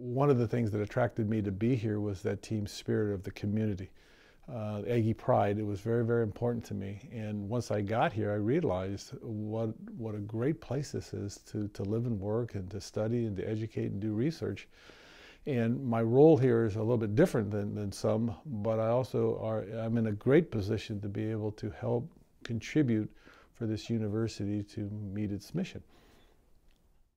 One of the things that attracted me to be here was that team spirit of the community. Aggie pride, it was very, very important to me. And once I got here, I realized what a great place this is to live and work and to study and to educate and do research. And my role here is a little bit different than some, but I'm in a great position to be able to help contribute for this university to meet its mission.